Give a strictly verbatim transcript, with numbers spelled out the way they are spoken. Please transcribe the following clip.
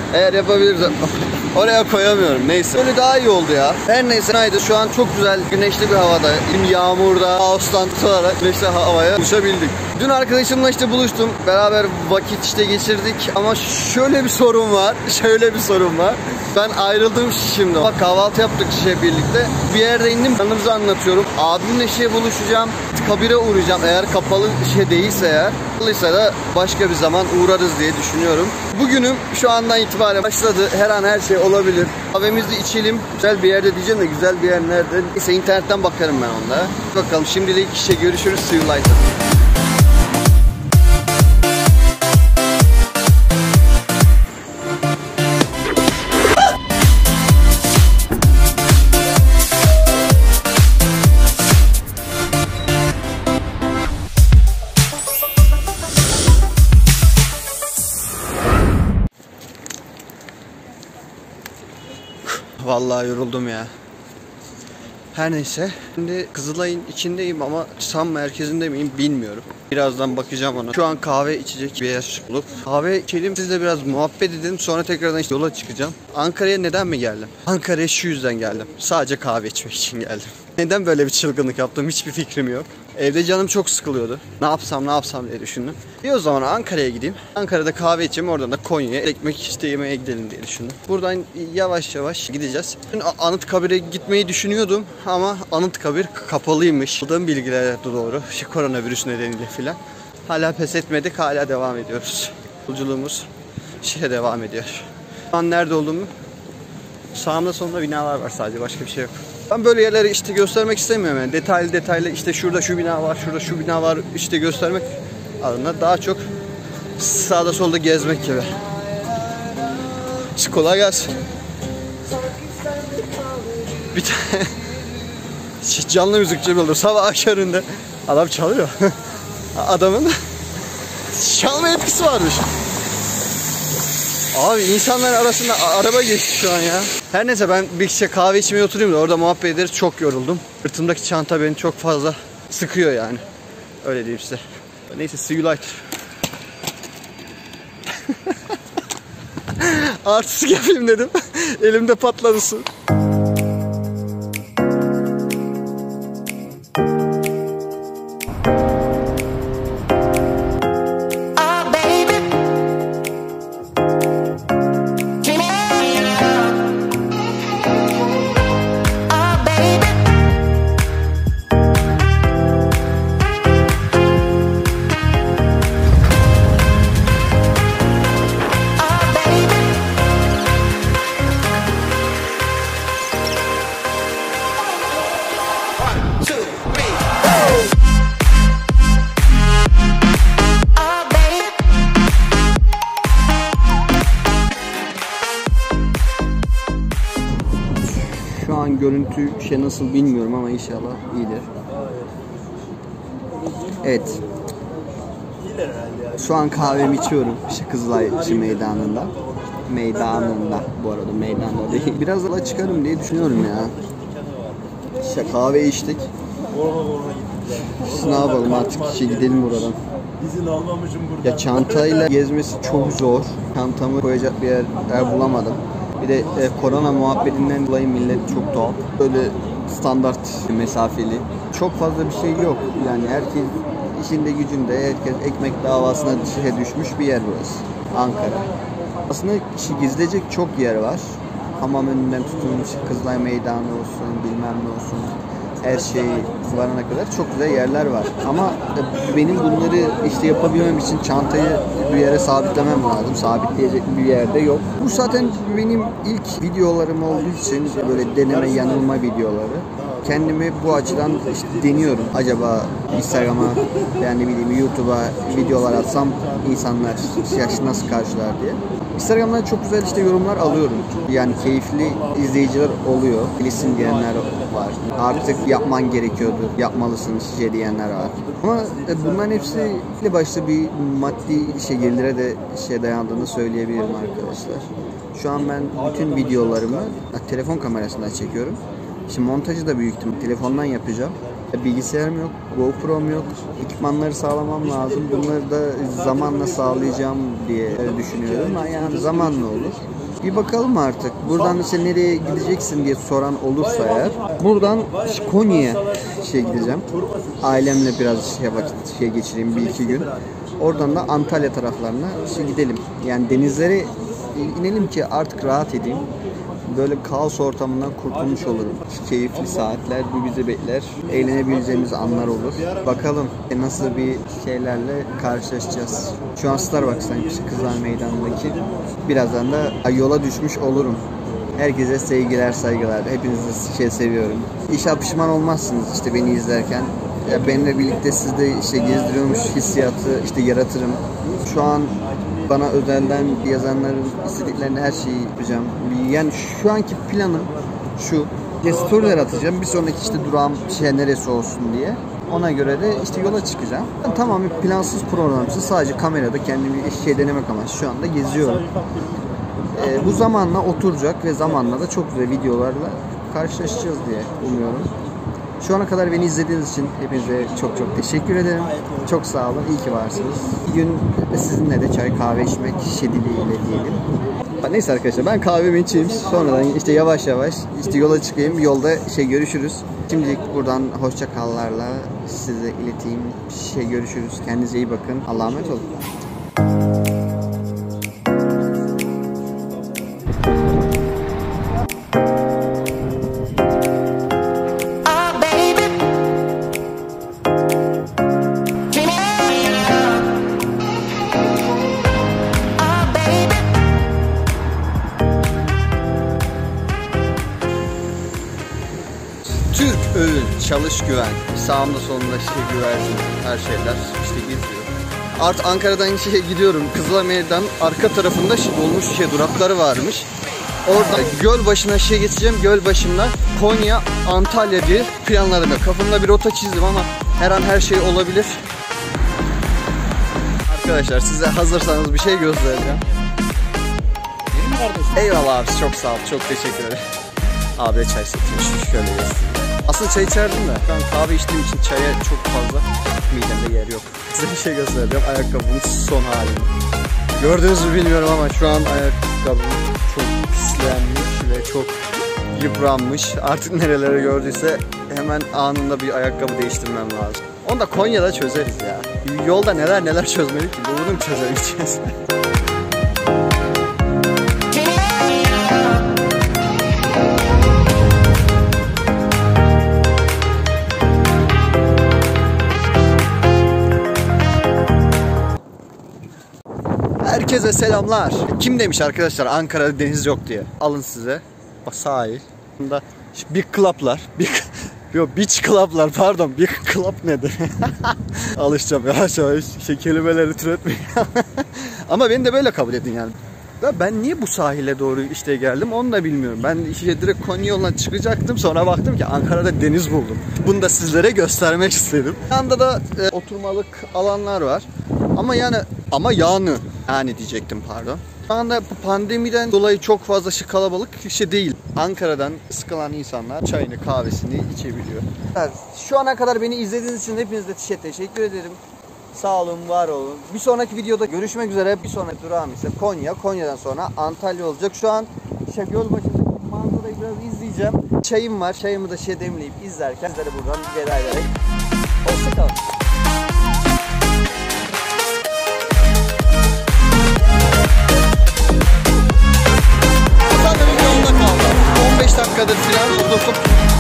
Eğer yapabilirsem oraya koyamıyorum. Neyse. Böyle daha iyi oldu ya. Her neyse. Haydi şu an çok güzel güneşli bir havada. Yağmurda, ağustan tutarak güneşli havaya uçabildik. Dün arkadaşımla işte buluştum. Beraber vakit işte geçirdik. Ama şöyle bir sorun var. Şöyle bir sorun var. Ben ayrıldım şimdi. Bak kahvaltı yaptık şey birlikte. Bir yerde indim. Yanımıza anlatıyorum. Abimle şey buluşacağım. Kabire uğrayacağım. Eğer kapalı şey değilse eğer. Kapalıysa da başka bir zaman uğrarız diye düşünüyorum. Bugünüm şu andan itibaren başladı. Her an her şey olabilir. Kahvemizi içelim. Güzel bir yerde diyeceğim de güzel bir yer nerede? Neyse internetten bakarım ben onda. Bakalım şimdilik işte görüşürüz. See you later. Vallahi yoruldum ya. Her neyse. Şimdi Kızılay'ın içindeyim ama Sam merkezinde miyim bilmiyorum. Birazdan bakacağım ona. Şu an kahve içecek bir yer bulup kahve içelim, sizle biraz muhabbet edelim. Sonra tekrardan işte yola çıkacağım. Ankara'ya neden mi geldim? Ankara'ya şu yüzden geldim. Sadece kahve içmek için geldim. Neden böyle bir çılgınlık yaptım hiçbir fikrim yok. Evde canım çok sıkılıyordu. Ne yapsam ne yapsam diye düşündüm. İyi o zaman Ankara'ya gideyim. Ankara'da kahve içeyim, oradan da Konya'ya ekmek işte yemeye gidelim diye düşündüm. Buradan yavaş yavaş gideceğiz. Dün Anıtkabir'e gitmeyi düşünüyordum ama Anıtkabir kapalıymış. Aldığım bilgilere doğru. Şu koronavirüs nedeniyle filan. Hala pes etmedik, hala devam ediyoruz. Yolculuğumuz şeye devam ediyor. Şu an nerede olduğumu, sağımda solumda binalar var sadece, başka bir şey yok. Ben böyle yerleri işte göstermek istemiyorum yani. Detaylı detaylı işte şurada şu bina var, şurada şu bina var işte göstermek adına daha çok sağda solda gezmek gibi. Kolay gelsin. Bir tane canlı müzikçi buldum sabah akşamında. Adam çalıyor. Adamın çalma etkisi varmış. Abi insanlar arasında araba geçti şu an ya. Her neyse ben bir şey kahve içmeye oturayım da orada muhabbet ederiz. Çok yoruldum. Sırtımdaki çanta beni çok fazla sıkıyor yani. Öyle diyeyim size. Neyse see you later. Artistik yapayım dedim. Elimde patladı su. Şu an görüntü şey nasıl bilmiyorum ama inşallah iyidir. Evet. Şu an kahvemi içiyorum. İşte Kızılay meydanında. Meydanında bu arada, meydanda değil. Biraz yola çıkarım diye düşünüyorum ya. İşte kahve içtik. Ne yapalım artık, işte gidelim buradan. İzin almamışım burada. Ya çantayla gezmesi çok zor. Çantamı koyacak bir yer, yer bulamadım. Bir de e, korona muhabbetinden dolayı millet çok tuhaf. Böyle standart mesafeli. Çok fazla bir şey yok. Yani herkes işinde gücünde, herkes ekmek davasına düşmüş bir yer burası. Ankara. Aslında gezilecek çok yer var. Hamam önünden tutulmuş, Kızılay Meydanı olsun, bilmem ne olsun. Her şey varana kadar çok güzel yerler var. Ama benim bunları işte yapabilmem için çantayı bir yere sabitlemem lazım. Sabitleyecek bir yerde yok. Bu zaten benim ilk videolarım olduğu için böyle deneme yanılma videoları. Kendimi bu açıdan işte deniyorum. Acaba Instagram'a, yani ne bileyim YouTube'a videolar atsam insanlar yaşı nasıl karşılar diye. Instagram'dan çok güzel işte yorumlar alıyorum. Yani keyifli izleyiciler oluyor. Bilirsin diyenler var. Artık yapman gerekiyordu, yapmalısın şey diyenler var. Ama bunların hepsiyle başta bir maddi şey gelire de şey dayandığını söyleyebilirim arkadaşlar. Şu an ben bütün videolarımı telefon kamerasından çekiyorum. Şimdi montajı da büyük ihtimal telefondan yapacağım. Bilgisayarım yok, GoPro'm yok. Ekipmanları sağlamam lazım. Bunları da zamanla sağlayacağım diye düşünüyorum. Yani zamanla olur. Bir bakalım artık. Buradan işte nereye gideceksin diye soran olursa eğer. Buradan Konya'ya şey gideceğim. Ailemle biraz şey vakit şey geçireyim bir iki gün. Oradan da Antalya taraflarına işte gidelim. Yani denizlere inelim ki artık rahat edeyim. Böyle kaos ortamından kurtulmuş olurum. Keyifli saatler bu bizi bekler. Eğlenebileceğimiz anlar olur. Bakalım nasıl bir şeylerle karşılaşacağız. Şu an Starbucks'tayım Kızlar Meydanı'ndaki. Birazdan da yola düşmüş olurum. Herkese sevgiler, saygılar. Hepinizi şey seviyorum. İnşallah pişman olmazsınız işte beni izlerken. Benimle birlikte siz de işte gezdiriyormuş hissiyatı işte yaratırım. Şu an bana özelden yazanların istediklerini her şeyi yapacağım. Yani şu anki planım şu. Storyler atacağım. Bir sonraki işte durağım şey neresi olsun diye. Ona göre de işte yola çıkacağım. Ben tamamen plansız programsız sadece kamerada kendimi şey denemek amaçlı şu anda geziyorum. Ee, bu zamanla oturacak ve zamanla da çok güzel videolarla karşılaşacağız diye umuyorum. Şu ana kadar beni izlediğiniz için hepinize çok çok teşekkür ederim. Çok sağ olun. İyi ki varsınız. Bir gün sizinle de çay kahve içmek şekliyle diyelim. Neyse arkadaşlar ben kahvemi içeyim. Sonradan işte yavaş yavaş işte yola çıkayım. Yolda şey görüşürüz. Şimdilik buradan hoşça kallarla size ileteyim. Şey görüşürüz. Kendinize iyi bakın. Allah'a emanet olun. Türk öğün, çalış güven. Sağımda solumda işte güvercin, her şeyler işte geziyor. Artık Ankara'dan şeye gidiyorum. Kızılameydan arka tarafında şey, dolmuş şey durakları varmış. Orada göl başına şey geçeceğim. Göl başından Konya, Antalya diye planladım. Kafamda bir rota çizdim ama her an her şey olabilir. Arkadaşlar size hazırsanız bir şey göstereceğim. Eyvallah abi, çok sağ ol, çok teşekkür ederim. Abi çay satıyormuş, şöyle göstereyim. Aslında çay içerdim de ben kahve içtiğim için çaya çok fazla midemde yer yok. Size bir şey göstereceğim, ayakkabımın son halini. Gördünüz mü bilmiyorum ama şu an ayakkabım çok pislenmiş ve çok yıpranmış. Artık nerelere gördüyse hemen anında bir ayakkabı değiştirmem lazım. Onu da Konya'da çözeriz ya. Yolda neler neler çözmedik ki, bunu mu çözemeyeceğiz? Herkese selamlar. Kim demiş arkadaşlar Ankara'da deniz yok diye? Alın size. Bak sahil. Bunda big club'lar. Big, yok beach club'lar pardon. Big club nedir? Alışacağım yavaş yavaş. Şey kelimeleri türetmeyin. Ama beni de böyle kabul edin yani. Ya ben niye bu sahile doğru işte geldim onu da bilmiyorum. Ben işte direkt Konya yoluna çıkacaktım. Sonra baktım ki Ankara'da deniz buldum. Bunu da sizlere göstermek istedim. Yanında da e, oturmalık alanlar var. Ama yani ama yani yani diyecektim pardon. Şu anda pandemiden dolayı çok fazla şey kalabalık şey değil. Ankara'dan sıkılan insanlar çayını kahvesini içebiliyor. Evet, şu ana kadar beni izlediğiniz için hepinize teşekkür ederim. Sağ olun, var olun. Bir sonraki videoda görüşmek üzere. Bir sonraki durağım ise Konya. Konya'dan sonra Antalya olacak. Şu an işte Gölbaşı'ndaki manzarayı biraz izleyeceğim. Çayım var. Çayımı da şey demleyip izlerken sizlere buradan veda ederek hoşçakalın. on beş dakikadır falan durdum.